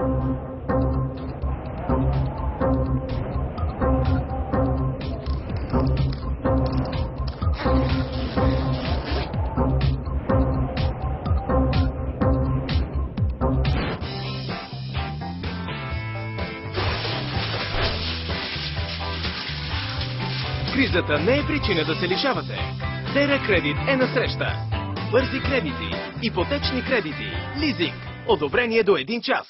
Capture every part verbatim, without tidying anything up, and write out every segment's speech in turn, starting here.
Кризата не е причина да се лишавате. Тера Кредит е насреща. Бързи кредити, ипотечни кредити, лизинг, одобрение до един час.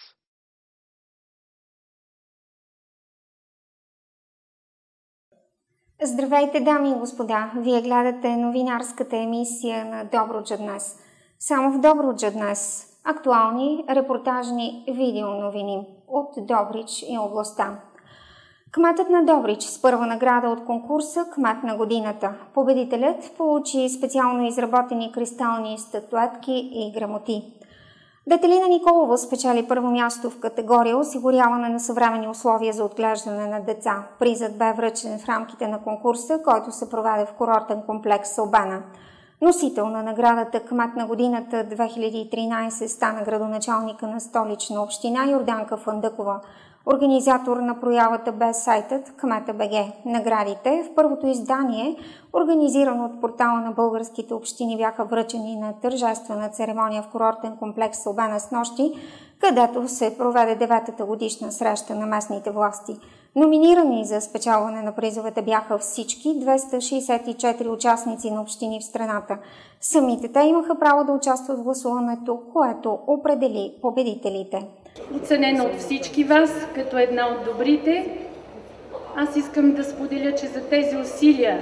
Здравейте, дами и господа! Вие гледате новинарската емисия на Добруджа днес. Само в Добруджа днес актуални репортажни видеоновини от Добрич и областта. Кметът на Добрич с първа награда от конкурса «Кмет на годината». Победителят получи специално изработени кристални статуетки и грамоти. Детелина Николова спечели първо място в категория осигуряване на съвременни условия за отглеждане на деца. Призът бе връчен в рамките на конкурса, който се проведе в курортен комплекс Албена. Носител на наградата «Кмет на годината две хиляди и тринадесет» стана градоначалника на Столична община Йорданка Фандъкова. Организатор на проявата бе сайтът Кмета БГ. Наградите в първото издание, организирано от портала на българските общини, бяха връчени на тържествена церемония в курортен комплекс Албена снощи, където се проведе деветата годишна среща на местните власти. Номинирани за спечелване на призовете бяха всички двеста шейсет и четири участници на общини в страната. Самите те имаха право да участват в гласуването, което определи победителите. Оценена от всички вас като една от добрите, аз искам да споделя, че за тези усилия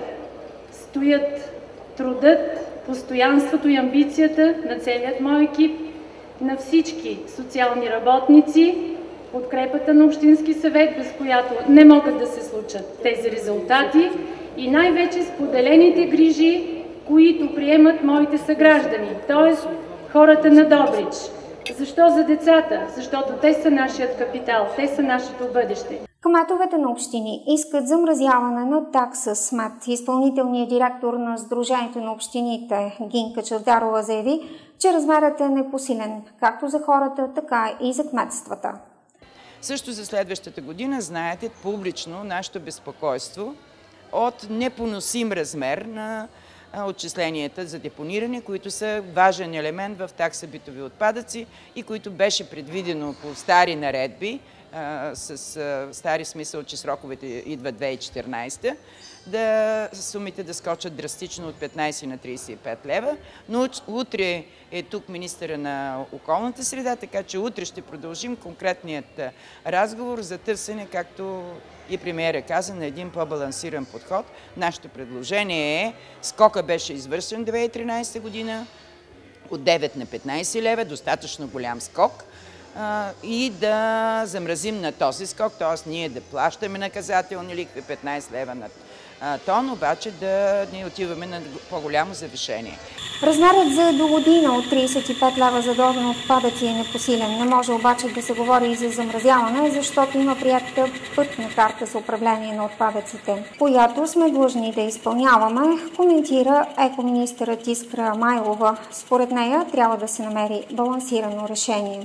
стоят трудът, постоянството и амбицията на целият мой екип, на всички социални работници, подкрепата на Общински съвет, без която не могат да се случат тези резултати, и най-вече споделените грижи, които приемат моите съграждани, т.е. хората на Добрич. Защо за децата? Защото те са нашият капитал, те са нашето бъдеще. Кметовете на общини искат замразяване на такса смет. Изпълнителният директор на Сдружението на общините Гинка Чавдарова заяви, че размерът е непосилен както за хората, така и за кметствата. Също за следващата година знаете публично нашето безпокойство от непоносим размер на отчисленията за депониране, които са важен елемент в такса битови отпадъци и които беше предвидено по стари наредби, с стари смисъл, че сроковете идва две хиляди и четиринадесета, да сумите да скочат драстично от петнадесет на тридесет и пет лева, но утре е тук министъра на околната среда, така че утре ще продължим конкретният разговор за търсене, както и премиера каза, на един по-балансиран подход. Нашето предложение е, скока беше извършен две хиляди и тринадесета година, от девет на петнадесет лева, достатъчно голям скок, и да замразим на този скок, т.е. ние да плащаме наказателни лихви петнадесет лева на тон, обаче да не отиваме на по-голямо завишение. Размерът за до година от тридесет и пет лева за доза на отпадъци е непосилен. Не може обаче да се говори и за замразяване, защото има приятата пътна карта за управление на отпадъците, която сме длъжни да изпълняваме, коментира екоминистърът Искра Майлова. Според нея трябва да се намери балансирано решение.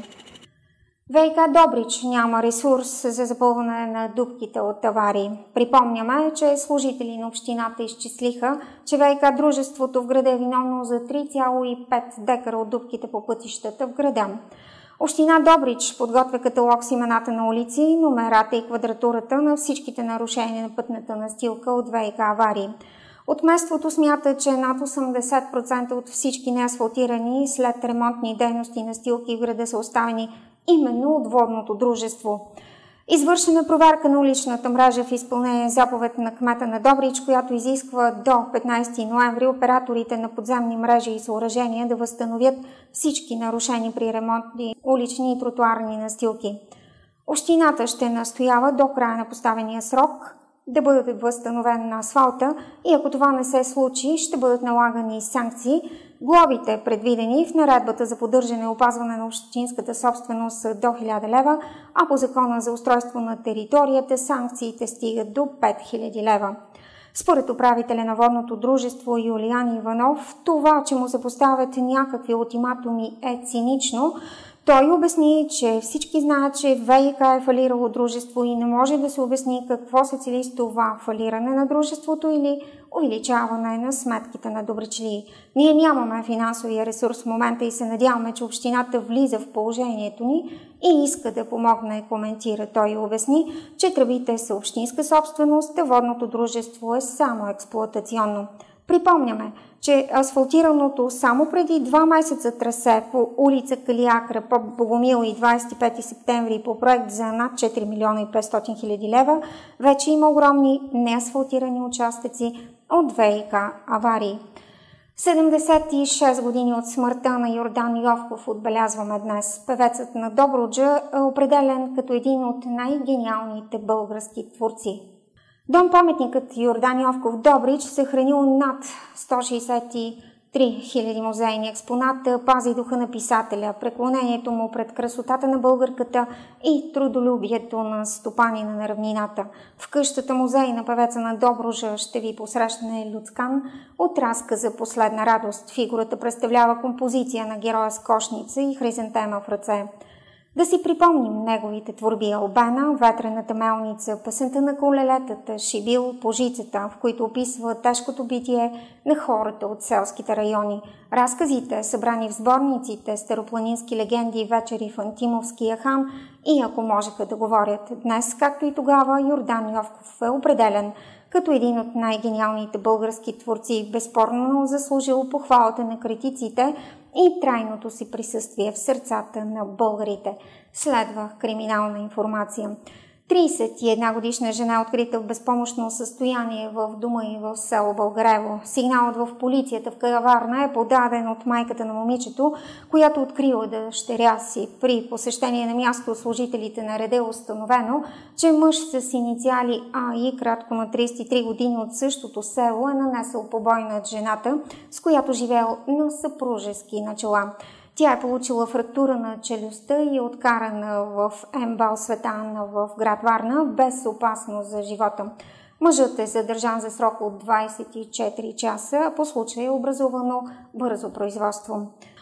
ВиК Добрич няма ресурс за запълване на дупките от аварии. Припомняме, че служители на общината изчислиха, че ВиК дружеството в града е виновно за три цяло и пет декара от дупките по пътищата в града. Община Добрич подготвя каталог с имената на улици, номерата и квадратурата на всичките нарушения на пътната настилка от ВиК аварии. От кметството смята, че над осемдесет процента от всички неасфалтирани след ремонтни дейности настилки в града са оставени именно от водното дружество. Извършена проверка на уличната мрежа в изпълнение заповед на кмета на Добрич, която изисква до петнадесети ноември операторите на подземни мрежи и съоръжения да възстановят всички нарушени при ремонтни улични и тротуарни настилки. Общината ще настоява до края на поставения срок да бъде възстановен на асфалта и ако това не се случи, ще бъдат налагани санкции. Глобите, предвидени в наредбата за поддържане и опазване на общинската собственост, са до хиляда лева, а по закона за устройство на територията санкциите стигат до пет хиляди лева. Според управителя на водното дружество Юлиан Иванов, това, че му се поставят някакви ултиматуми, е цинично. Той обясни, че всички знаят, че ВиК е фалирало дружество и не може да се обясни какво се цели с това фалиране на дружеството или увеличаване на сметките на добричли. Ние нямаме финансовия ресурс в момента и се надяваме, че общината влиза в положението ни и иска да помогне, коментира. Той обясни, че тръбите са общинска собственост, а водното дружество е само експлоатационно. Припомняме, че асфалтираното само преди два месеца трасе по улица Калиакра, Поп Богомил и двадесет и пети септември по проект за над четири милиона и петстотин хиляди лева, вече има огромни неасфалтирани участъци от ВиК аварии. седемдесет и шест години от смъртта на Йордан Йовков отбелязваме днес. Певецът на Добруджа е определен като един от най-гениалните български творци. Дом-паметникът Йордан Йовков Добрич съхранил над сто шейсет и три хиляди музейни експоната, пази духа на писателя, преклонението му пред красотата на българката и трудолюбието на стопанина на равнината. В къщата музей на певеца на Добруджа ще ви посрещне Люцкан от разказа "Последна радост". Фигурата представлява композиция на героя с кошница и хризантема в ръце. Да си припомним неговите творби: Албена, Ветрената мелница, Песента на колелетата, Шибил, Пожицата, в които описва тежкото битие на хората от селските райони. Разказите, събрани в сборниците "Старопланински легенди" и "Вечери в Антимовския хан" и "Ако можеха да говорят". Днес, както и тогава, Йордан Йовков е определен като един от най-гениалните български творци, безспорно заслужил похвалата на критиците и трайното си присъствие в сърцата на българите. Следва криминална информация. тридесет и една годишна жена открита в безпомощно състояние в дома и в село Българево. Сигналът в полицията в Каварна е подаден от майката на момичето, която открила дъщеря си. При посещение на място служителите на реда е установено, че мъж с инициали А и кратко на тридесет и три години от същото село е нанесъл побой над жената, с която живеел на съпружески начала. Тя е получила фрактура на челюстта и е откарана в МБАЛ Света Анна в град Варна без опасност за живота. Мъжът е задържан за срок от двадесет и четири часа, а по случая е образувано бързо производство.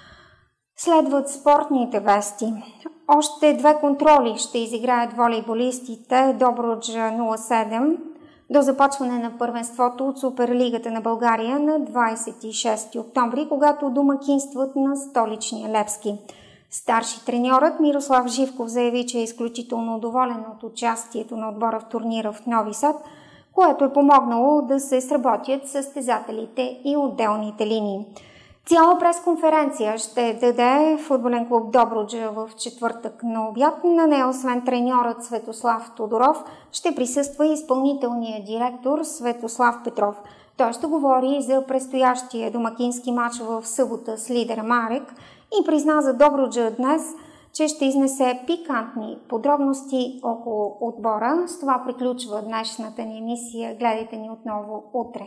Следват спортните вести. Още две контроли ще изиграят волейболистите Добруджа нула седем до започване на първенството от Суперлигата на България на двадесет и шести октомври, когато домакинстват на столичния Левски. Старши треньорът Мирослав Живков заяви, че е изключително доволен от участието на отбора в турнира в Нови Сад, което е помогнало да се сработят състезателите и отделните линии. Цяла пресконференция ще даде футболен клуб Добруджа в четвъртък на обяд. На нея, освен треньорът Светослав Тодоров, ще присъства и изпълнителният директор Светослав Петров. Той ще говори за предстоящия домакински матч в събота с лидера Марек и призна за Добруджа днес, че ще изнесе пикантни подробности около отбора. С това приключва днешната ни емисия. Гледайте ни отново утре.